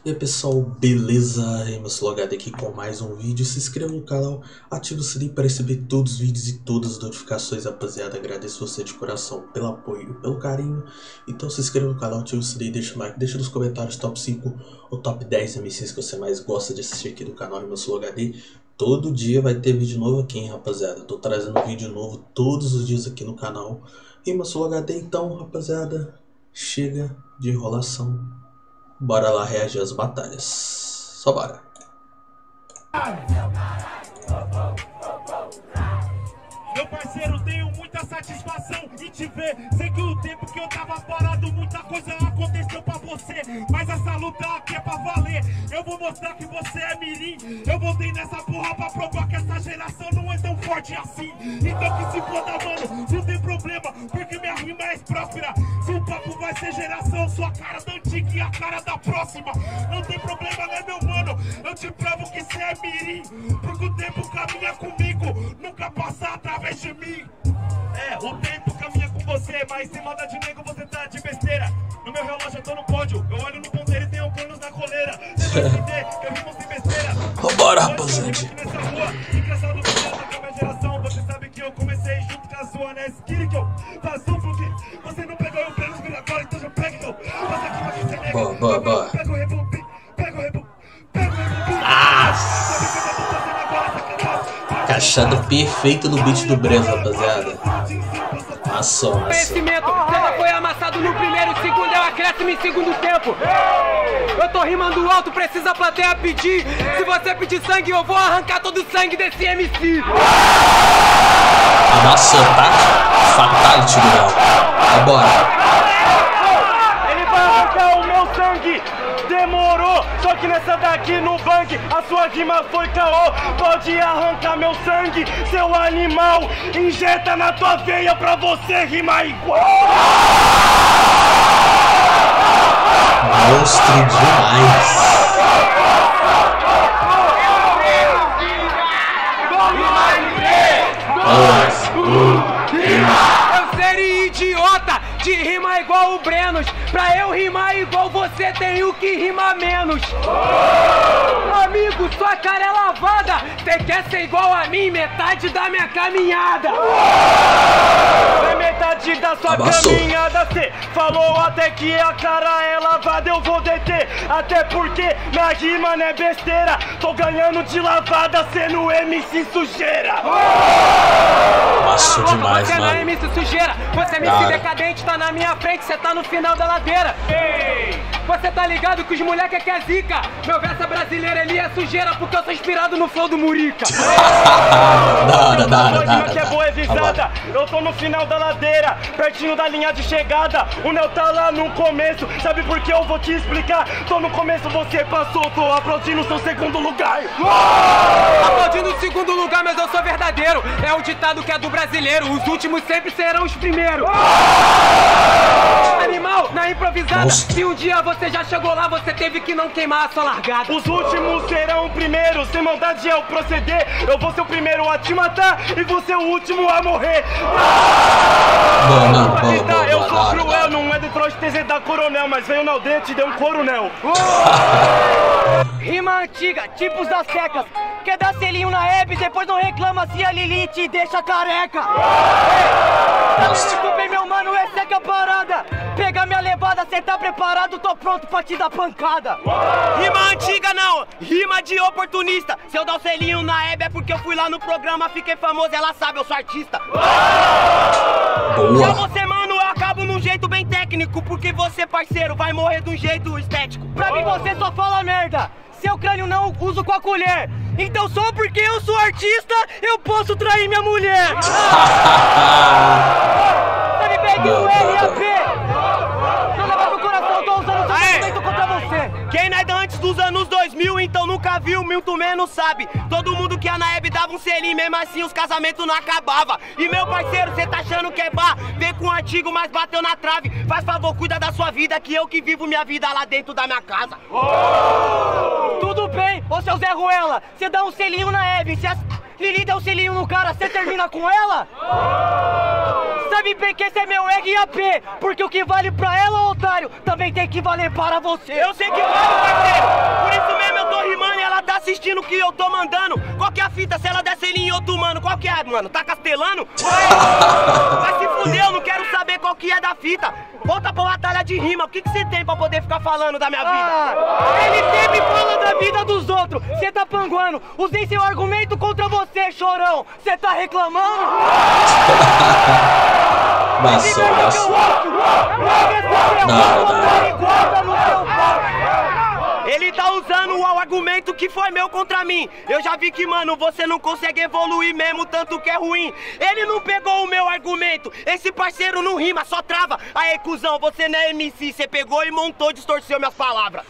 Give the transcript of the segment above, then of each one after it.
E aí pessoal, beleza? MSLogado aqui com mais um vídeo. Se inscreva no canal, ative o sininho para receber todos os vídeos e todas as notificações, rapaziada. Agradeço você de coração pelo apoio e pelo carinho. Então se inscreva no canal, ative o sininho, deixa o like, deixa nos comentários top 5 ou top 10 MCs que você mais gosta de assistir aqui no canal MSLogado. Todo dia vai ter vídeo novo aqui, hein, rapaziada. Tô trazendo vídeo novo todos os dias aqui no canal MSLogado. Então, rapaziada, chega de enrolação. Bora lá reagir às batalhas. Só bora. Meu parceiro, tenho muita satisfação em te ver. Sei que o tempo que eu tava parado, muita coisa aconteceu pra você. Mas essa luta aqui é pra valer. Eu vou mostrar que você é mirim. Eu voltei nessa porra pra provar que essa geração não é tão forte assim. Então que se foda, mano, não tem problema, porque minha rima é próspera. Se o papo vai ser geração, sua cara da antiga e a cara da próxima. Não tem problema, né, meu mano? Eu te provo que você é mirim, porque o tempo caminha comigo, nunca passa através de mim. É, o tempo caminha com você, mas sem moda de nego você tá de besteira. No meu relógio eu tô no pódio, eu olho no ponteiro e tenho planos na coleira. Você vai entender que eu rimo sem besteira. Vambora, rapaziada. Nessa rua, engraçado que você tá com a minha geração. Você sabe que eu comecei junto com a sua, né? Skill que eu faço um fluxo. Você não pegou o plano de agora, então já pega então. Você aqui vai ser nego. Boa. Pega o reboot, pega o reboot. Cachado perfeito no beat do Breno, rapaziada. Massa. Conhecimento, você foi amassado no primeiro, segundo é o acréscimo em segundo tempo. Eu tô rimando alto, precisa a plateia pedir. Se você pedir sangue, eu vou arrancar todo o sangue desse MC. Nossa, tá? Fatality do Léo. Vambora. Ele vai arrancar o meu sangue. Demorou, só que nessa daqui no bang a sua rima foi caô. Pode arrancar meu sangue, seu animal. Injeta na tua veia pra você rimar igual. Monstro demais. Eu seria idiota de rimar igual o Brenos. Pra eu rimar igual você, tenho que rimar menos. Amigo, sua cara é lavada. Cê quer ser igual a mim, metade da minha caminhada. É metade da sua caminhada. Cê falou até que a cara é lavada. Eu vou deter, até porque minha rima não é besteira. Tô ganhando de lavada, sendo MC sujeira. Massa demais, você mano. não é MC sujeira, você é MC decadente, tá na minha frente, você tá no final da ladeira. Ei, você tá ligado que os moleque aqui é zica. Meu verso é brasileiro, ele é sujeira, porque eu sou inspirado no flow do Murica. Da que é boa, é visada. Eu tô no final da ladeira, pertinho da linha de chegada. O Neo tá lá no começo, sabe por que eu vou te explicar? Tô no começo, você passou, tô aplaudindo o seu segundo lugar. Aplaudindo o segundo lugar, mas eu sou verdadeiro. É o ditado que é do brasileiro, os últimos sempre serão os primeiros. Animal, na improvisada. Se um dia você já chegou lá, você teve que não queimar a sua largada. Os últimos serão primeiros, sem maldade é o proceder. Eu vou ser o primeiro a te matar e vou ser o último a morrer. Boa. Eu sou cruel, não é Detroit TZ da Coronel, mas veio na aldeia e te deu um coronel. Rima antiga, tipos das secas. Quer dar selinho na Hebe, depois não reclama se a Lili te deixa careca. Muito bem, meu mano, essa é que é a parada. Pega minha levada, cê tá preparado, tô pronto pra te dar pancada. Rima antiga não, rima de oportunista. Se eu dar o selinho na Hebe é porque eu fui lá no programa, fiquei famoso, ela sabe, eu sou artista. Já você, mano, eu acabo num jeito bem técnico, porque você, parceiro, vai morrer de um jeito estético. Pra mim você só fala merda, seu crânio não uso com a colher. Então só porque eu sou artista, eu posso trair minha mulher. Sabe bem que o RAP não leva pro coração, tô usando seu sentimento contra você. Quem não é antes dos anos 2000, então nunca viu, muito menos sabe. Todo mundo que a Naeb dava um selinho, mesmo assim os casamentos não acabavam. E meu parceiro, cê tá achando que é bar? Vem com o antigo, mas bateu na trave. Faz favor, cuida da sua vida, que eu que vivo minha vida lá dentro da minha casa. Tudo bem, ô seu Zé Ruela, cê dá um selinho na Hebe, se a Lili dá um selinho no cara, cê termina com ela? Sabe bem que esse é meu RAP, porque o que vale pra ela, otário, também tem que valer para você. Eu sei que vale, parceiro, assistindo o que eu tô mandando. Qual que é a fita? Se ela der selinho em outro mano, qual que é, mano? Tá castelando? Vai se fuder, eu não quero saber qual que é da fita. Volta pra batalha de rima, o que você tem pra poder ficar falando da minha vida? Ele sempre fala da vida dos outros, cê tá panguando. Usei seu argumento contra você, chorão. Cê tá reclamando? Basta. Ele tá usando o argumento que foi meu contra mim. Eu já vi que, mano, você não consegue evoluir mesmo, tanto que é ruim. Ele não pegou o meu argumento. Esse parceiro não rima, só trava. Aê, cuzão, você não é MC. Você pegou e montou, distorceu minhas palavras.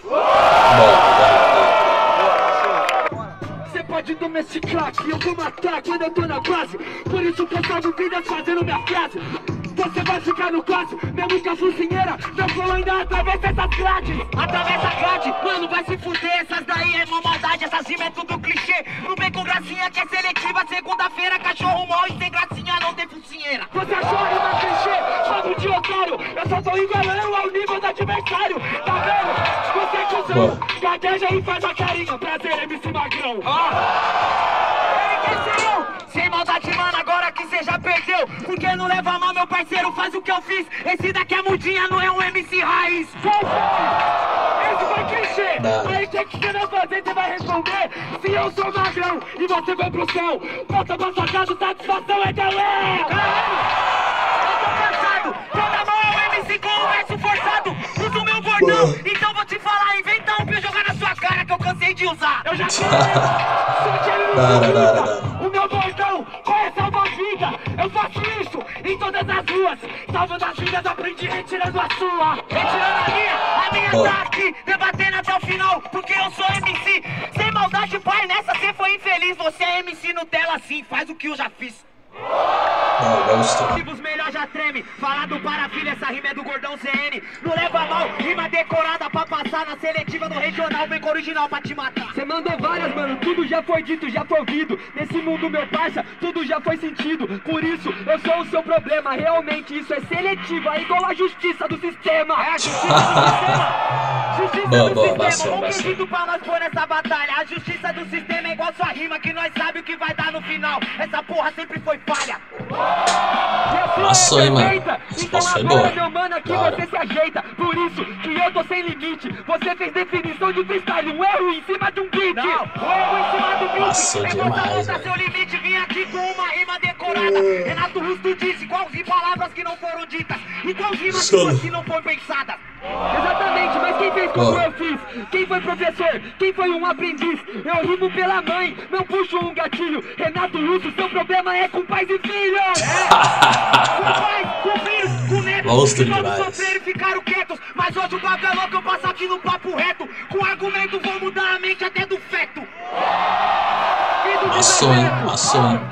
Você pode domesticar, que eu vou matar quando eu tô na base. Por isso que eu salvo vidas fazendo minha frase. Você vai ficar no quase, mesmo que a focinheira não for ainda atravessa essas grades. Atravessa a grade, mano, vai se fuder. Essas daí é uma maldade, essas rimas é tudo clichê. Não vem com gracinha que é seletiva. Segunda-feira, cachorro mal e sem gracinha não tem focinheira. Você achou a rima clichê, chamo de otário. Eu só tô igualando ao nível do adversário. Tá vendo? Você é cuzão, gagueja e faz a carinha. Prazer, MC Magrão. Ele quer ser eu, sem maldade, mano, agora que cê já perdeu. Porque não leva mal, meu parceiro, faz o que eu fiz. Esse daqui é mudinha, não é um MC raiz. Esse foi clichê. Aí tem que você não fazer, você vai responder. Se eu sou magrão e você vai pro céu, volta pra sua casa, satisfação é galera. Eu tô cansado, toda mão é um MC com o verso forçado. Usa o meu bordão, então vou te falar, inventa um pra eu jogar na sua cara que eu cansei de usar. Eu já sei, só que ele não usa. O meu bordão, qual é salva a vida? Eu faço isso em todas as ruas. Salvando as vidas, aprendi retirando a sua. Retirando a minha tá aqui, debatendo até o final, porque eu sou MC. Sem maldade, pai, nessa cê foi infeliz. Você é MC Nutella sim, faz o que eu já fiz. Os melhor já treme, falado para a filha, essa rima é do Gordão CN. Não leva mal, rima decorada pra passar na seletiva do regional, vem com original pra te matar. Cê mandou várias, mano, tudo já foi dito, já foi ouvido. Nesse mundo, meu parça, tudo já foi sentido. Por isso, eu sou o seu problema, realmente isso é seletivo, é igual a justiça do sistema. É a justiça do sistema. Justiça do sistema, não acredito pra nós pôr nessa batalha. A justiça do sistema é igual sua rima, que nós sabe o que vai dar no final. Essa porra sempre foi falha. Passou, hein, mano. Então agora, meu mano, aqui você se ajeita. Por isso que eu tô sem limite. Você fez definição de freestyle, um erro em cima de um beat. Não, um erro em cima do beat. Passou demais, velho. Seu limite, vim aqui com uma rima decorada. Renato Russo disse quais palavras que não foram ditas e quais rimas que não foram pensadas. Exatamente, mas quem fez como eu fiz? Quem foi professor? Quem foi um aprendiz? Eu rimo pela mãe, não puxo um gatilho. Renato Russo, seu problema é com pais e filhos. Com pais, com filhos, com netos. Todos sofreram e ficaram quietos. Mas hoje o papo é louco, eu passo aqui no papo reto. Com argumento vou mudar a mente até do feto. Passou, hein? Passou, hein?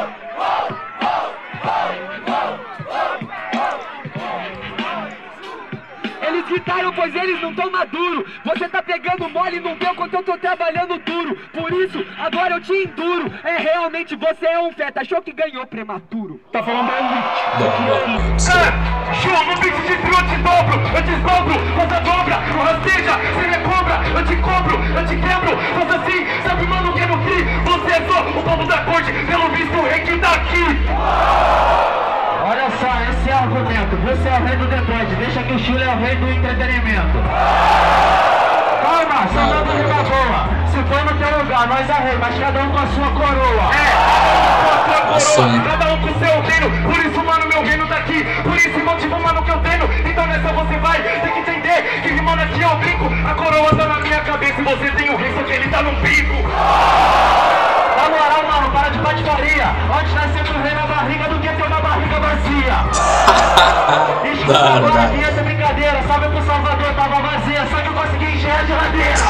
Eles gritaram, pois eles não tão maduros. Você tá pegando mole, não deu quanto eu tô trabalhando duro. Por isso, agora eu te enduro. É, realmente você é um feta, achou que ganhou prematuro. Tá falando aí? Show no beat de trio, eu te dobro, eu desdobro, você dobra, ou seja, você me cobra, eu te cobro, eu te quebro, você assim, sabe mano que é no fim, você é só o povo da corte, pelo visto o rei que tá aqui. Olha só, esse é o argumento, você é o rei do debate, deixa que o Chile é o rei do entretenimento. Calma, só dá uma rima boa, se for no teu lugar, nós é rei, mas cada um com a sua coroa. Cada um com o seu reino, por isso mano meu reino tá aqui, por isso motivo mano que eu tenho, então nessa você vai ter que entender que rimando aqui eu brinco, a coroa tá na minha cabeça e você tem o rei, só que ele tá no bico. Na moral mano, para de patifaria, onde tá sempre o rei na barriga do que ter uma barriga vazia. Escuta agora aqui essa brincadeira, sabe que o Salvador tava vazia, só que eu consegui encher a geladeira.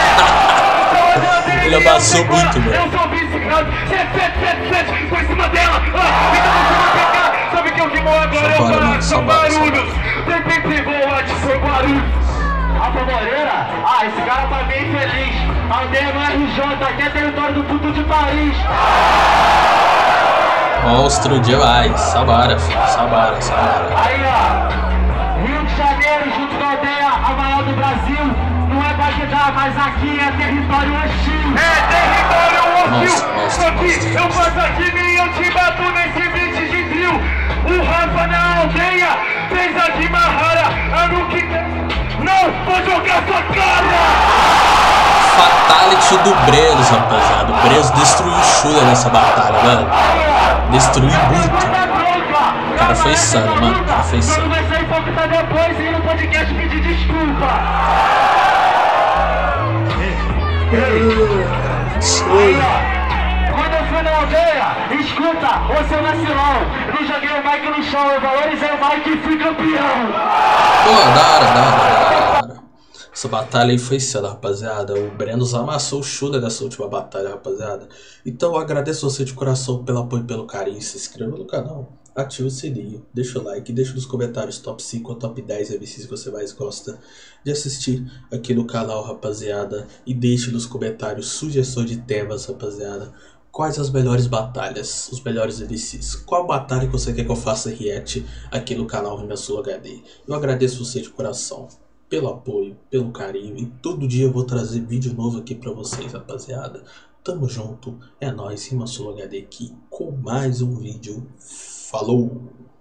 Ele abaixou muito, velho. Eu sou vice-grande, você por cima dela. Então você vai pegar, sabe que eu rimo agora, são barulhos. Tem boa de ser barulhos. Rafa Moreira? Ah, esse cara tá bem feliz. Aldeia no RJ, aqui é território do puto de Paris. Monstro demais. Sabara, filho. Sabara. Aí, ó. Rio de Janeiro, junto com a aldeia, a maior do Brasil. Não é Bagdá, mas aqui é território hostil. É território hostil. Só que eu faço aqui e eu te bato nesse beat de drill. O Rafa na aldeia fez a Guimarães. Ano que não vou jogar sua cara. Fatality do Brenos, rapaziada. O Brenos destruiu o Shula nessa batalha, velho. Destruiu muito. O cara foi insano, mano. O cara foi insano. Vai sair pra botar depois e no podcast pedir desculpa. Quando eu fui na aldeia, escuta, ô seu vacilão. Não joguei o Mike no chão, eu valorizei o Mike e fui campeão. Pô, da hora. Essa batalha aí foi insana, rapaziada. O Brenos amassou o Shula nessa última batalha, rapaziada. Então eu agradeço você de coração pelo apoio e pelo carinho. Se inscreva no canal, ative o sininho, deixa o like, deixa nos comentários top 5 ou top 10 MCs que você mais gosta de assistir aqui no canal, rapaziada. E deixe nos comentários sugestões de temas, rapaziada. Quais as melhores batalhas, os melhores MCs? Qual batalha que você quer que eu faça react aqui no canal Rimasul HD? Eu agradeço você de coração pelo apoio, pelo carinho. E todo dia eu vou trazer vídeo novo aqui pra vocês, rapaziada. Tamo junto, é nóis, Rimasul HD aqui com mais um vídeo. Falou!